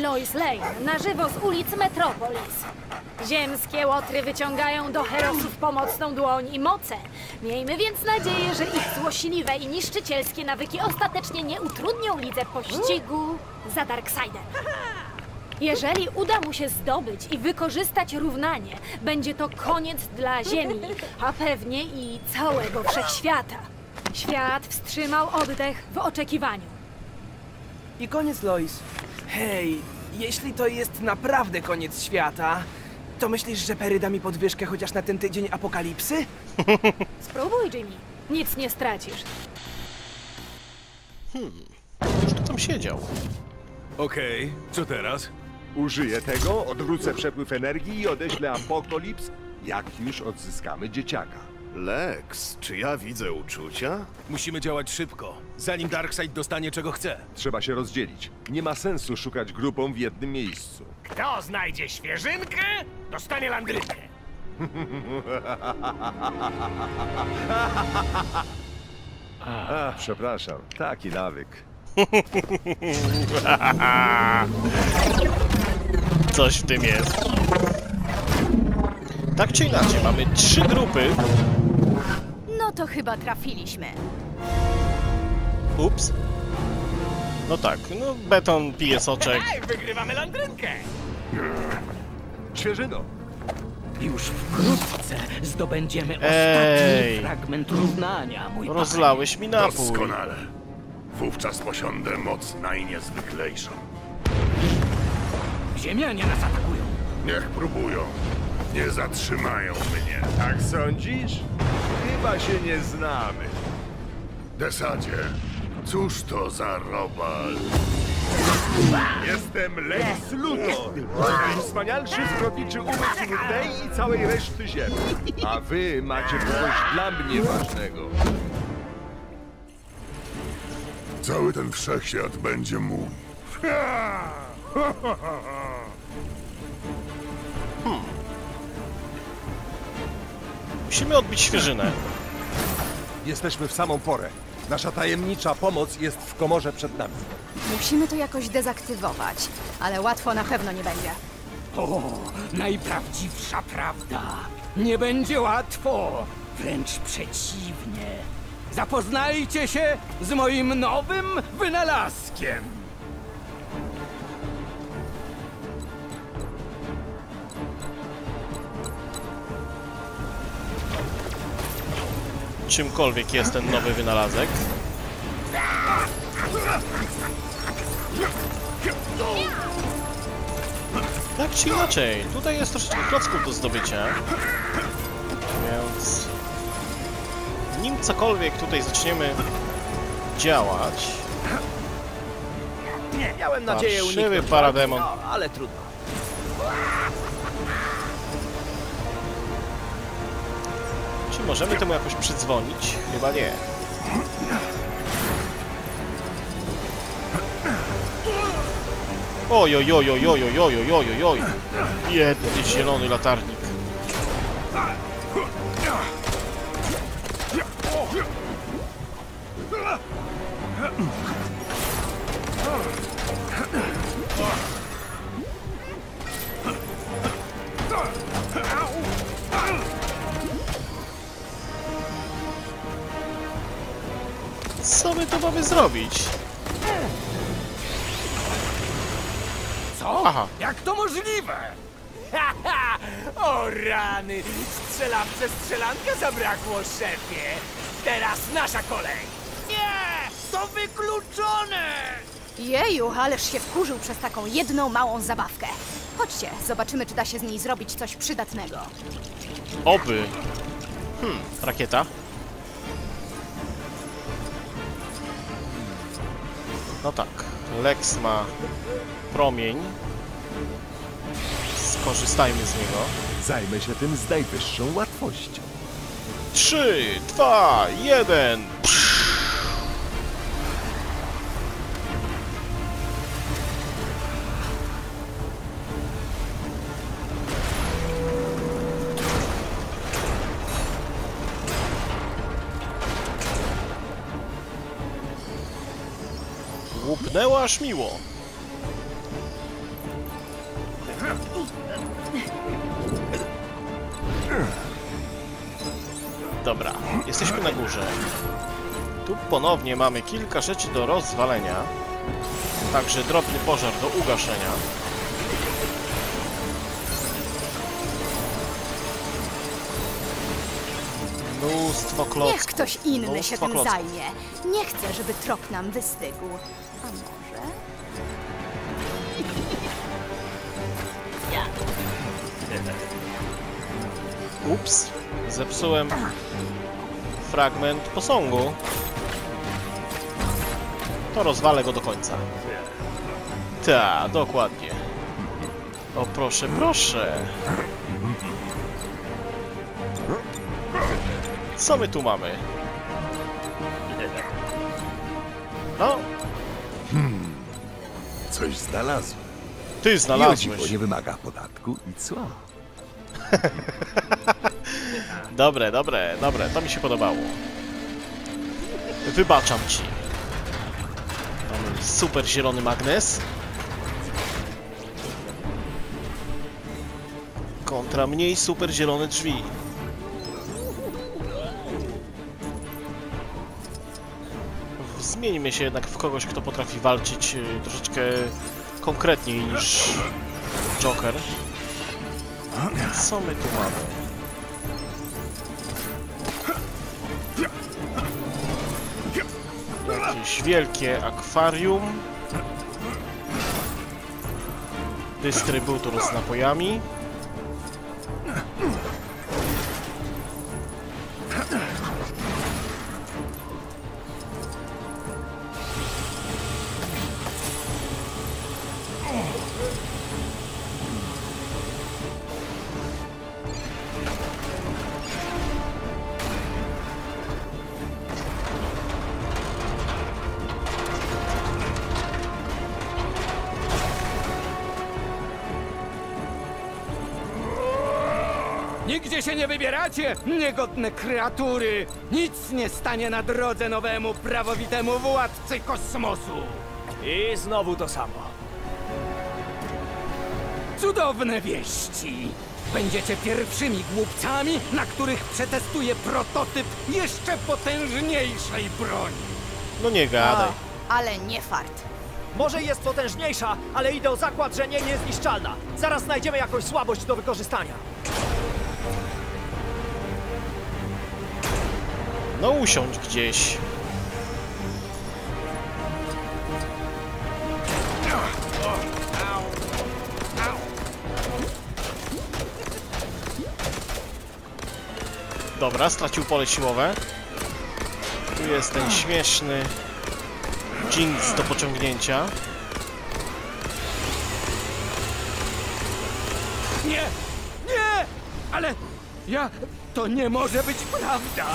Lois Lane, na żywo z ulic Metropolis. Ziemskie łotry wyciągają do herosów pomocną dłoń i moce. Miejmy więc nadzieję, że ich złośliwe i niszczycielskie nawyki ostatecznie nie utrudnią lidze pościgu za Darkseidem. Jeżeli uda mu się zdobyć i wykorzystać równanie, będzie to koniec dla Ziemi, a pewnie i całego wszechświata. Świat wstrzymał oddech w oczekiwaniu. I koniec, Lois. Hej, jeśli to jest naprawdę koniec świata, to myślisz, że Perry da mi podwyżkę chociaż na ten tydzień apokalipsy? Spróbuj, Jimmy. Nic nie stracisz. Już tu tam siedział. Okej, co teraz? Użyję tego, odwrócę przepływ energii i odeślę Apokalips, jak już odzyskamy dzieciaka. Lex, czy ja widzę uczucia? Musimy działać szybko, zanim Darkseid dostanie czego chce. Trzeba się rozdzielić. Nie ma sensu szukać grupą w jednym miejscu. Kto znajdzie świeżynkę, dostanie landrynkę. Przepraszam, taki nawyk. Coś w tym jest. Tak czy inaczej, mamy 3 grupy. No to chyba trafiliśmy. Ups. No tak, no beton pije soczek. Hej, wygrywamy landrynkę. Świeżyno! Już wkrótce zdobędziemy ostatni fragment równania, mój Rozlałeś mi napój. Doskonale. Wówczas posiądę moc najniezwyklejszą. panie. Ziemianie nas atakują. Niech próbują. Nie zatrzymają mnie. Tak sądzisz? Chyba się nie znamy. Desadzie, cóż to za robal? Jestem Lex Luthor, najwspanialszy zbrodniczy umysł tej i całej reszty ziemi. A wy macie kogoś dla mnie ważnego. Cały ten wszechświat będzie mój. Musimy odbić świeżynę. Jesteśmy w samą porę. Nasza tajemnicza pomoc jest w komorze przed nami. Musimy to jakoś dezaktywować, ale łatwo na pewno nie będzie. O, najprawdziwsza prawda. Nie będzie łatwo, wręcz przeciwnie. Zapoznajcie się z moim nowym wynalazkiem. Czymkolwiek jest ten nowy wynalazek. Tak czy inaczej, tutaj jest troszeczkę klocków do zdobycia. Więc... nim cokolwiek tutaj zaczniemy działać... Nie, miałem nadzieję Parszywy uniknąć parademon. walki, no, ale trudno. Czy możemy temu jakoś przydzwonić? Chyba nie. Oj, oj, oj, oj, oj, oj, oj, oj, oj, oj. Biedny zielony latarnik. Co my tu mamy zrobić? Co? Aha. Jak to możliwe? Haha! O rany! Strzelawce strzelanka zabrakło, szefie! Teraz nasza kolej! Nie! To wykluczone! Jeju, ależ się wkurzył przez taką jedną małą zabawkę. Chodźcie, zobaczymy, czy da się z niej zrobić coś przydatnego. Oby. Rakieta. No tak, Lex ma promień. Skorzystajmy z niego. Zajmę się tym z najwyższą łatwością. 3, 2, 1. Łupnęło aż miło. Dobra, jesteśmy na górze. Tu ponownie mamy kilka rzeczy do rozwalenia. Także drobny pożar do ugaszenia. Mnóstwo klocków. Niech ktoś inny się Mnóstwo tym klocków. zajmie. Nie chcę, żeby trop nam wystygł. A może? Ups, zepsułem fragment posągu. To rozwalę go do końca. Ta, dokładnie. O, proszę, proszę. Co my tu mamy? No, Coś znalazłem. ty znalazłeś. Bo nie wymaga podatku i cła. Dobre, dobre, dobre, to mi się podobało. Wybaczam ci. Mamy super zielony magnes. Kontra mniej super zielone drzwi. Zmieńmy się jednak w kogoś, kto potrafi walczyć troszeczkę konkretniej niż Joker. Co my tu mamy? Jakieś wielkie akwarium. Dystrybutor z napojami. Nigdzie się nie wybieracie, niegodne kreatury! Nic nie stanie na drodze nowemu, prawowitemu władcy kosmosu! I znowu to samo. Cudowne wieści! Będziecie pierwszymi głupcami, na których przetestuję prototyp jeszcze potężniejszej broni! No nie gadaj. Ale nie fart. Może jest potężniejsza, ale idę o zakład, że nie jest niszczalna. Zaraz znajdziemy jakąś słabość do wykorzystania. No usiądź gdzieś. Dobra, stracił pole siłowe. Tu jest ten śmieszny Jinx do pociągnięcia. Nie! Nie! Ale to nie może być prawda!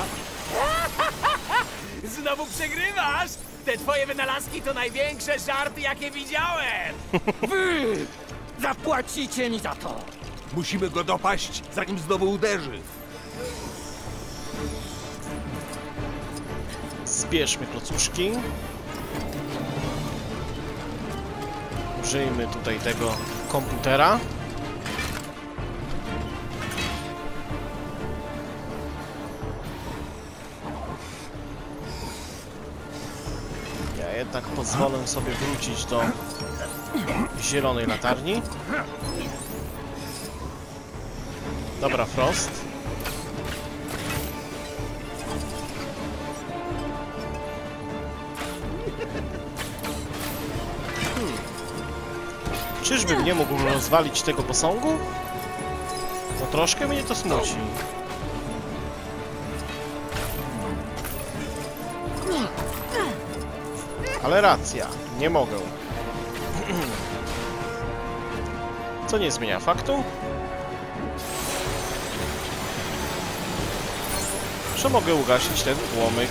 Znowu przegrywasz? Te twoje wynalazki to największe żarty, jakie widziałem! Wy zapłacicie mi za to! Musimy go dopaść, zanim znowu uderzy. Zbierzmy klocuszki. Użyjmy tutaj tego komputera. Ja jednak pozwolę sobie wrócić do zielonej latarni. Dobra, Frost. Czyżbym nie mógł rozwalić tego posągu? No troszkę mnie to smuci. Ale racja, nie mogę. Co nie zmienia faktu, że mogę ugasić ten płomyk.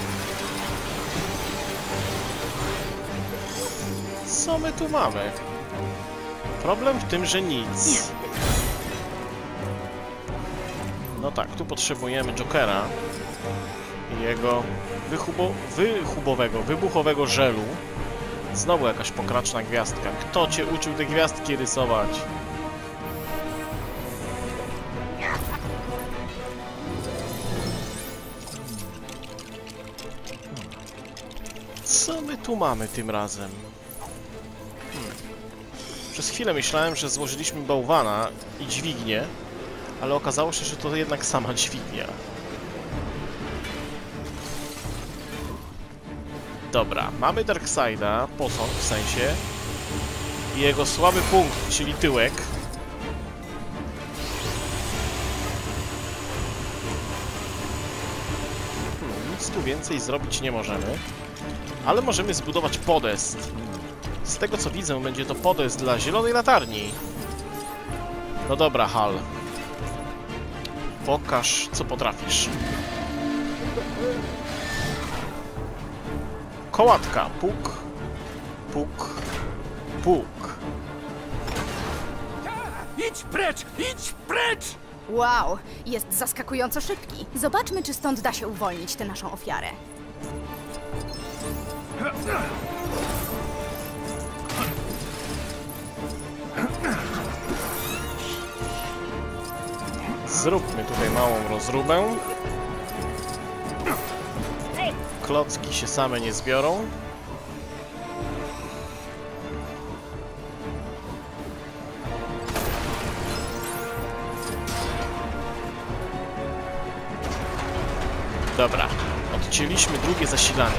Co my tu mamy? Problem w tym, że nic. No tak, tu potrzebujemy Jokera i jego wybuchowego żelu. Znowu jakaś pokraczna gwiazdka. Kto cię uczył te gwiazdki rysować? Co my tu mamy tym razem? Przez chwilę myślałem, że złożyliśmy bałwana i dźwignię, ale okazało się, że to jednak sama dźwignia. Dobra, mamy Darkseida, posąg w sensie, i jego słaby punkt, czyli tyłek. Nic tu więcej zrobić nie możemy, ale możemy zbudować podest. Z tego co widzę, będzie to podest dla zielonej latarni. No dobra, Hal. Pokaż, co potrafisz. Kołatka. Puk. Puk. Puk. Idź precz! Idź precz! Wow, jest zaskakująco szybki. Zobaczmy, czy stąd da się uwolnić tę naszą ofiarę. Zróbmy tutaj małą rozróbę. Klocki się same nie zbiorą. Dobra, odcięliśmy drugie zasilanie.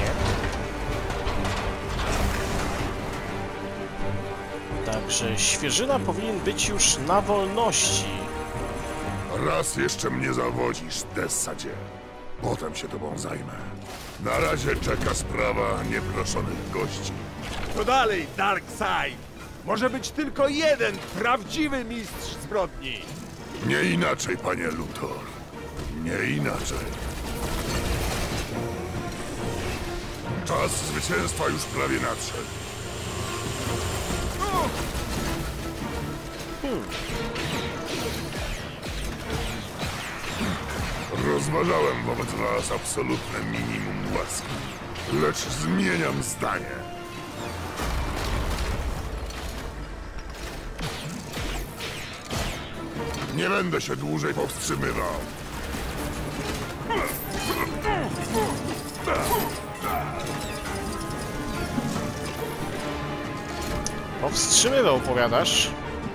Także świeżyna powinien być już na wolności. Raz jeszcze mnie zawodzisz, Dessadzie. Potem się tobą zajmę. Na razie czeka sprawa nieproszonych gości. To dalej, Darkseid! Może być tylko jeden prawdziwy mistrz zbrodni! Nie inaczej, panie Luthor. Nie inaczej. Czas zwycięstwa już prawie nadszedł. Rozważałem wobec was absolutne minimum łaski, lecz zmieniam zdanie. Nie będę się dłużej powstrzymywał. Powstrzymywał, powiadasz?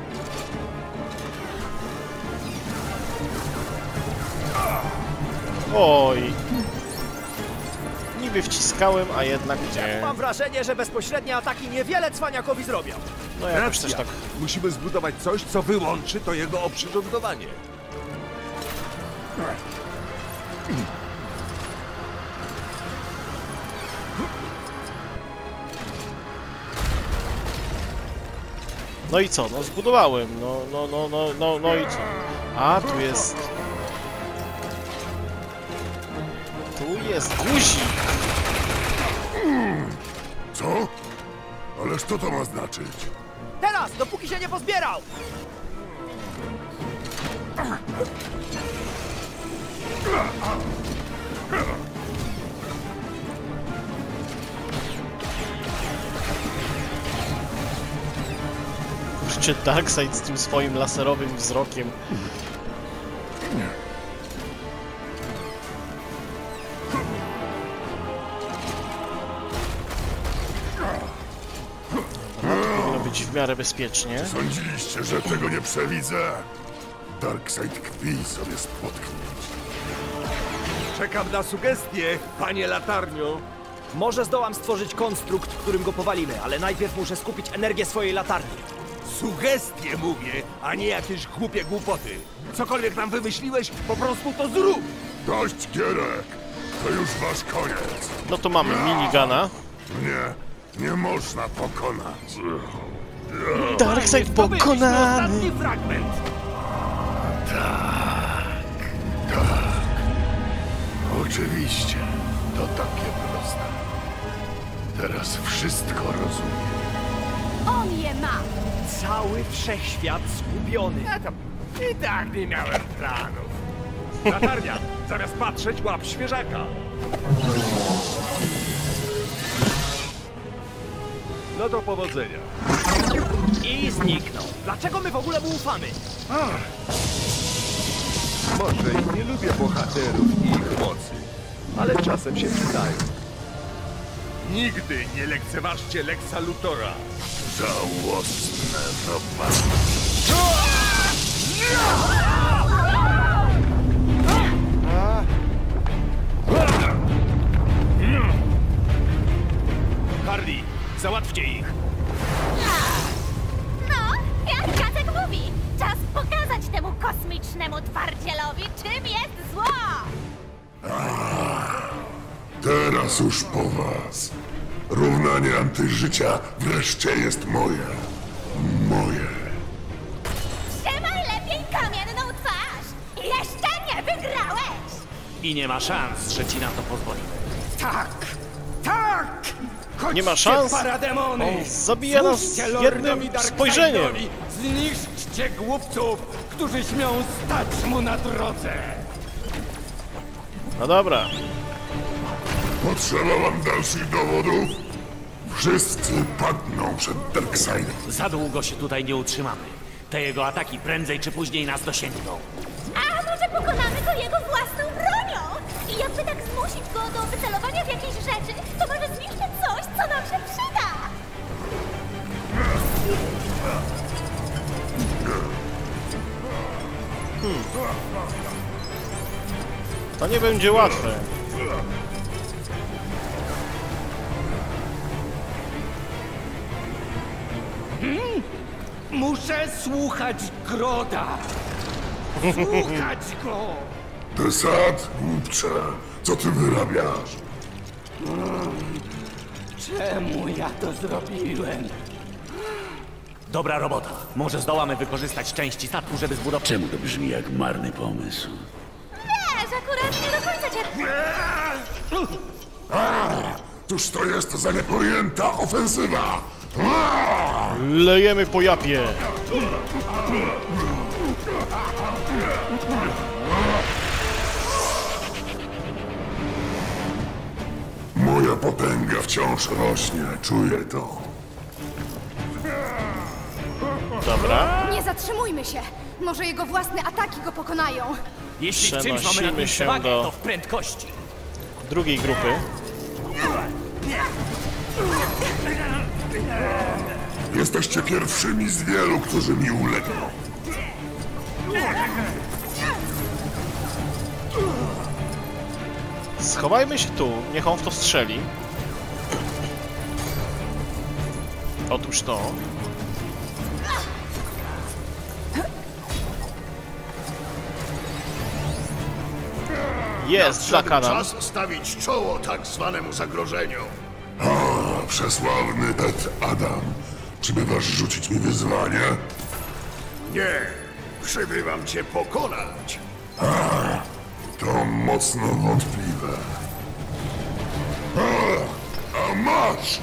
Oj. Niby wciskałem, a jednak nie. Mam wrażenie, że bezpośrednie ataki niewiele cwaniakowi zrobią. No jakoś też tak. Musimy zbudować coś, co wyłączy to jego oprzyrządowanie. No i co? No zbudowałem. No i co? A, tu jest... Tu jest guzik! Co? Ależ co to ma znaczyć? Teraz, dopóki się nie pozbierał! Kurczę, Darkseid z tym swoim laserowym wzrokiem. Powinno być w miarę bezpiecznie. Sądziliście, że tego nie przewidzę? Darkseid kpi sobie z potknięć. Czekam na sugestie, panie latarnio. Może zdołam stworzyć konstrukt, którym go powalimy, ale najpierw muszę skupić energię swojej latarni. Sugestie mówię, a nie jakieś głupie głupoty. Cokolwiek tam wymyśliłeś, po prostu to zrób! Dość gierek! To już wasz koniec. No to mamy minigana. Mnie nie można pokonać. Darkseid pokonany! Ostatni fragment! Oczywiście, to takie proste. Teraz wszystko rozumiem. On je ma! Cały wszechświat skupiony. I tak nie miałem planów. Latarnia, zamiast patrzeć, łap świeżaka. No to powodzenia. I zniknął. Dlaczego my w ogóle mu ufamy? Może i nie lubię bohaterów i ich mocy, ale czasem się przydają. Nigdy nie lekceważcie Lexa Luthora. Żałosne robaki. Hardy, załatwcie ich. No, jak Jacek mówi, czas pokazać temu kosmicznemu twardzielowi, czym jest zło! Teraz już po was. Równanie antyżycia wreszcie jest moje. Moje. Trzymaj lepiej kamienną twarz! Jeszcze nie wygrałeś! I nie ma szans, że ci na to pozwolimy. Tak! Tak! Chodźcie, Nie ma szans? parademony! On zabija nas Służcie lordowi jednym Darkseidowi! spojrzeniem. Zniszczcie głupców, którzy śmią stać mu na drodze! No dobra. Potrzeba wam dalszych dowodów? Wszyscy padną przed Darkseidem. Za długo się tutaj nie utrzymamy. Te jego ataki prędzej czy później nas dosięgną. A może pokonamy go jego własną bronią? I jakby tak zmusić go do wycelowania w jakieś rzeczy, to może zniszczy coś, co nam się przyda! To nie będzie łatwe. Muszę słuchać Groda! Słuchać go! Desat, głupcze, co ty wyrabiasz? Czemu ja to zrobiłem? Dobra robota. Może zdołamy wykorzystać części statku, żeby zbudować... Czemu to brzmi jak marny pomysł? Wiesz, akurat nie do końca cię... Cóż to jest za niepojęta ofensywa? Lejemy po japie. Moja potęga wciąż rośnie, czuję to. Dobra. Nie zatrzymujmy się! Może jego własne ataki go pokonają. Jeśli w czymś mamy Przenosimy nad nim się przewagę, do- to w prędkości. Drugiej grupy. Jesteście pierwszymi z wielu, którzy mi ulegną. Schowajmy się tu, niech on w to strzeli. Otóż to. Jest Black Adam. Czas stawić czoło tak zwanemu zagrożeniu. O, przesławny Ted Adam. Czy bywasz rzucić mi wyzwanie? Nie, przybywam cię pokonać. To mocno wątpliwe. A masz!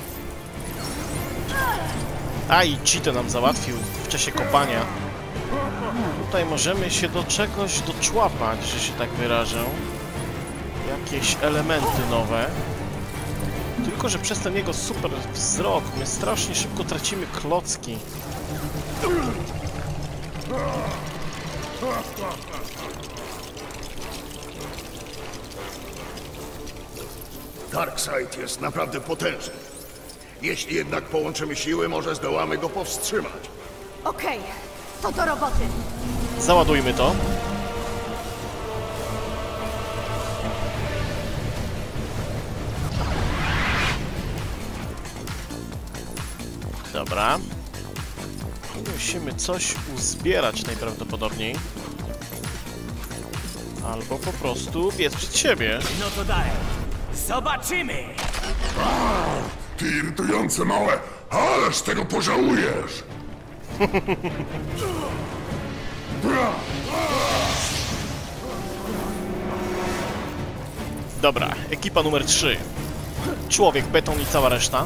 A i cheatę nam załatwił w czasie kopania. Tutaj możemy się do czegoś doczłapać, że się tak wyrażę. Jakieś elementy nowe. Tylko że przez ten jego super wzrok my strasznie szybko tracimy klocki. Darkseid jest naprawdę potężny. Jeśli jednak połączymy siły, może zdołamy go powstrzymać. Okej, to do roboty. Załadujmy to. Dobra. Musimy coś uzbierać najprawdopodobniej. Albo po prostu biec przed siebie. No to dalej. Zobaczymy! Ty irytujące małe, ależ tego pożałujesz! Dobra, ekipa numer 3. Człowiek, beton i cała reszta.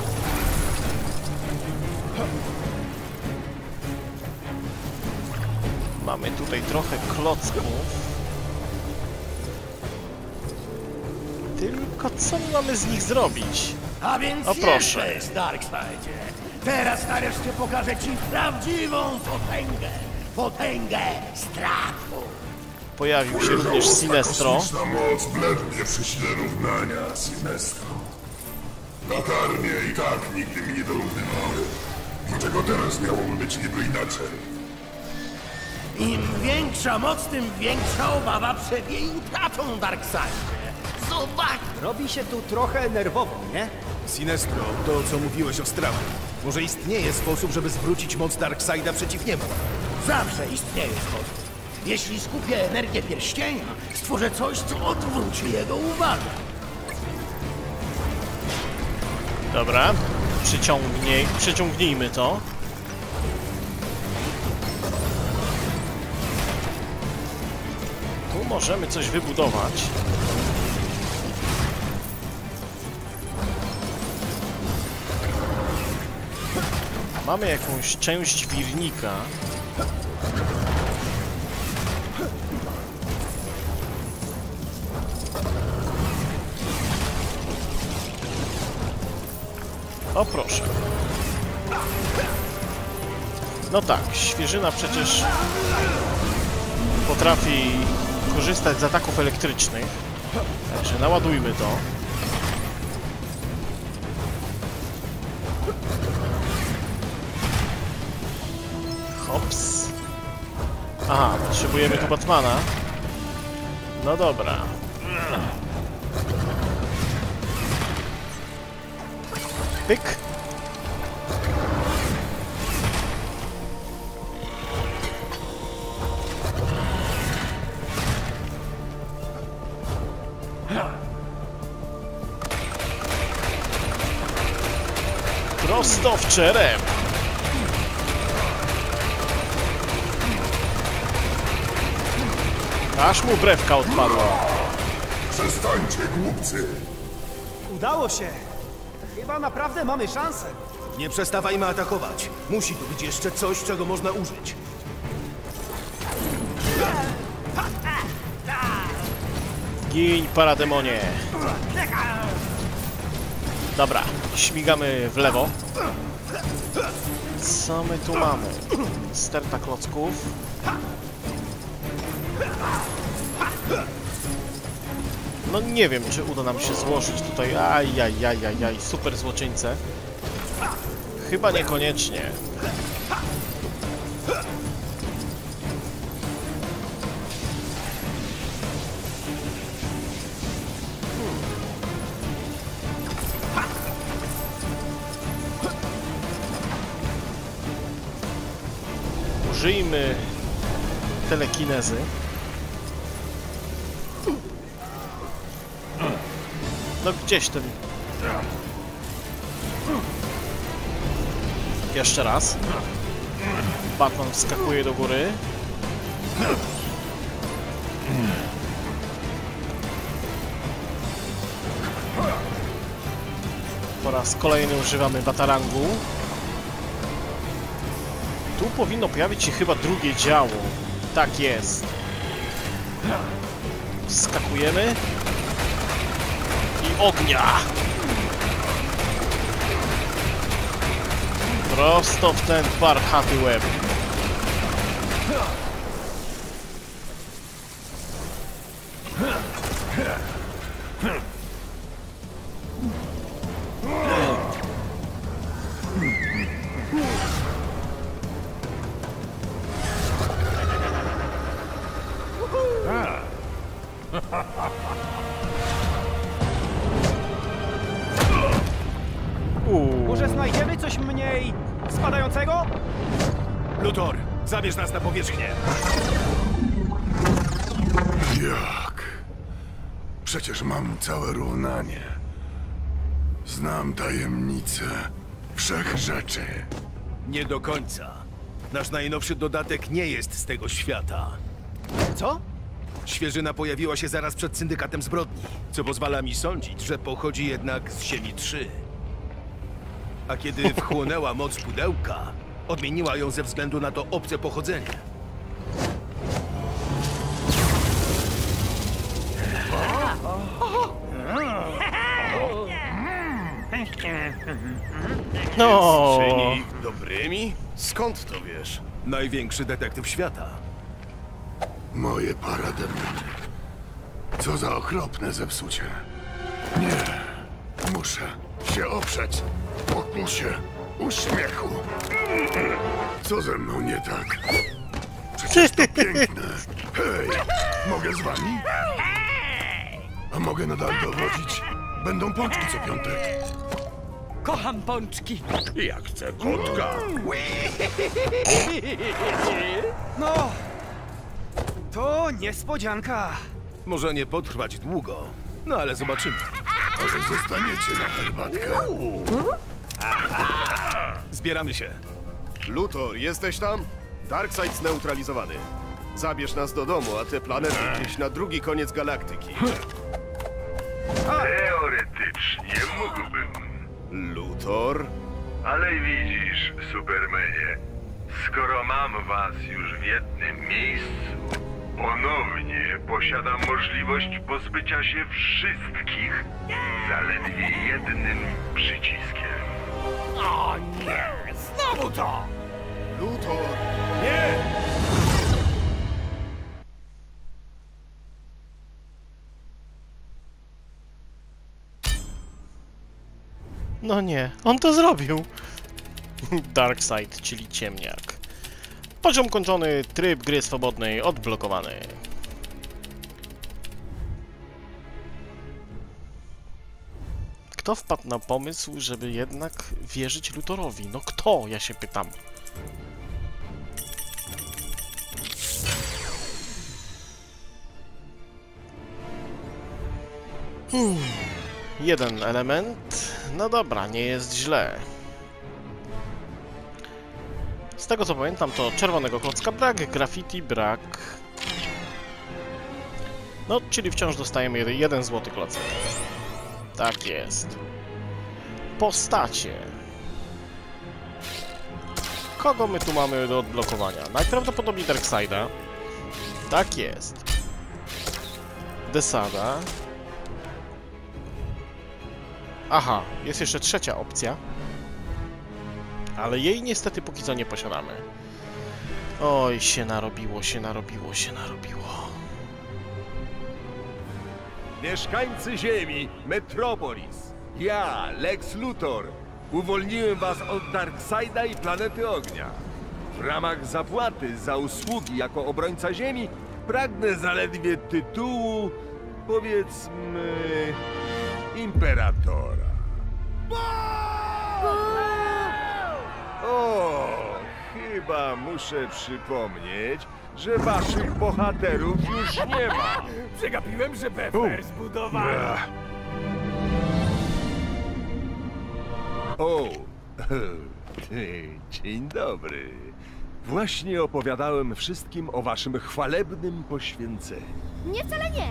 Mamy tutaj trochę klocków. Tylko co my mamy z nich zrobić? A więc O proszę. jesteś, Darkseidzie. Teraz nareszcie pokażę ci prawdziwą potęgę. Potęgę strachu. Pojawił się również Sinestro. Kosmiczna moc blednie przy sile równania, Sinestro. Latarnie i tak nigdy mi nie dorównywały. Dlaczego teraz miałoby być niby inaczej? Im większa moc, tym większa obawa przed jej utratą, Darkseidzie. Zobacz! Robi się tu trochę nerwowo, nie? Sinestro, to co mówiłeś o strachu. Może istnieje sposób, żeby zwrócić moc Darkseida przeciw niemu? Zawsze istnieje sposób. Jeśli skupię energię pierścienia, stworzę coś, co odwróci jego uwagę. Dobra, przyciągnijmy to. Tu możemy coś wybudować. Mamy jakąś część wirnika. O proszę. No tak, świeżyna przecież potrafi korzystać z ataków elektrycznych. Także naładujmy to. Hops. Aha, potrzebujemy tu Batmana. No dobra. Pyk. Prosto w czerep. Aż mu brewka odpadła. Przestańcie, głupcy! Udało się! Chyba naprawdę mamy szansę. Nie przestawajmy atakować. Musi tu być jeszcze coś, czego można użyć. Gin, parademonie. Dobra, śmigamy w lewo. Co my tu mamy? Sterta klocków. No nie wiem, czy uda nam się złożyć tutaj. Ajajajajaj, super złoczyńce. Chyba niekoniecznie. Użyjmy telekinezy. No gdzieś ten... Jeszcze raz. Batman wskakuje do góry. Po raz kolejny używamy batarangu. Tu powinno pojawić się chyba drugie działo. Tak jest. Wskakujemy. I ognia! Prosto w ten parchaty łeb. Może znajdziemy coś mniej spadającego? Luthor, zabierz nas na powierzchnię. Jak? Przecież mam całe równanie. Znam tajemnice wszechrzeczy. Nie do końca. Nasz najnowszy dodatek nie jest z tego świata. Co? Świeżyna pojawiła się zaraz przed syndykatem zbrodni, co pozwala mi sądzić, że pochodzi jednak z Ziemi 3. A kiedy wchłonęła moc pudełka, odmieniła ją ze względu na to obce pochodzenie. No. Czyni ich dobrymi? Skąd to wiesz? Największy detektyw świata. Moje parademony. Co za okropne zepsucie. Nie. Muszę się oprzeć pokusie uśmiechu. Co ze mną nie tak? Przecież to piękne. Hej, mogę z wami? A mogę nadal dowodzić? Będą pączki co piątek. Kocham pączki. Jak chcę kotka. No, to niespodzianka. Może nie potrwać długo, no ale zobaczymy. Może zostaniecie na herbatkę? Zbieramy się. Luthor, jesteś tam? Darkseid zneutralizowany. Zabierz nas do domu, a te planety gdzieś na drugi koniec galaktyki. Teoretycznie mógłbym. Luthor? Ale widzisz, Supermanie, skoro mam was już w jednym miejscu, ponownie posiadam możliwość pozbycia się wszystkich zaledwie jednym przyciskiem. O nie! Znowu to! Luthor! Nie! No nie, on to zrobił. Darkseid, czyli ciemniak. Poziom kończony, tryb gry swobodnej odblokowany. Kto wpadł na pomysł, żeby jednak wierzyć Luthorowi? No kto, ja się pytam. Jeden element. No dobra, nie jest źle. Z tego co pamiętam, to czerwonego klocka brak, graffiti brak. No, czyli wciąż dostajemy jeden złoty klocek. Tak jest. Postacie. Kogo my tu mamy do odblokowania? Najprawdopodobniej Darkseida. Tak jest. Desada. Aha, jest jeszcze trzecia opcja. Ale jej niestety póki co nie posiadamy. Oj, się narobiło. Mieszkańcy Ziemi, Metropolis. Ja, Lex Luthor, uwolniłem was od Darkseida i Planety Ognia. W ramach zapłaty za usługi jako obrońca Ziemi pragnę zaledwie tytułu, powiedzmy, Imperatora. O, chyba muszę przypomnieć, że waszych bohaterów już nie ma. Przegapiłem, że Pepper zbudowano. O, dzień dobry. Właśnie opowiadałem wszystkim o waszym chwalebnym poświęceniu. Nie, wcale nie.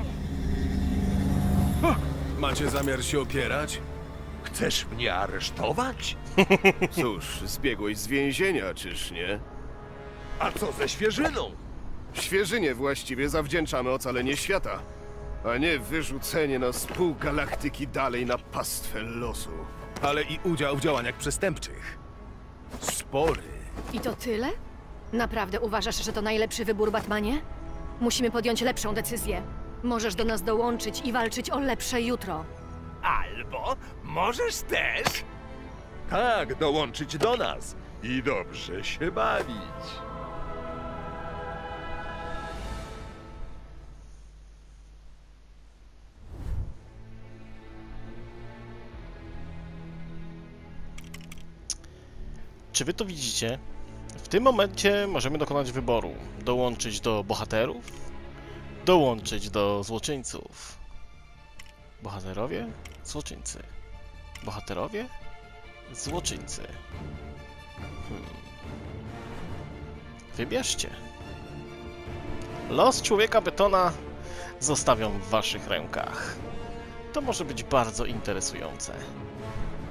Macie zamiar się opierać? Chcesz mnie aresztować? Cóż, zbiegłeś z więzienia, czyż nie? A co ze świeżyną? Świeżynie właściwie zawdzięczamy ocalenie świata, a nie wyrzucenie nas pół galaktyki dalej na pastwę losu. Ale i udział w działaniach przestępczych. Spory. I to tyle? Naprawdę uważasz, że to najlepszy wybór, Batmanie? Musimy podjąć lepszą decyzję. Możesz do nas dołączyć i walczyć o lepsze jutro. Albo możesz też... Tak, dołączyć do nas i dobrze się bawić. Czy wy to widzicie? W tym momencie możemy dokonać wyboru. Dołączyć do bohaterów, dołączyć do złoczyńców. Bohaterowie? Złoczyńcy. Bohaterowie? Złoczyńcy. Wybierzcie. Los Człowieka Betona zostawiam w waszych rękach. To może być bardzo interesujące.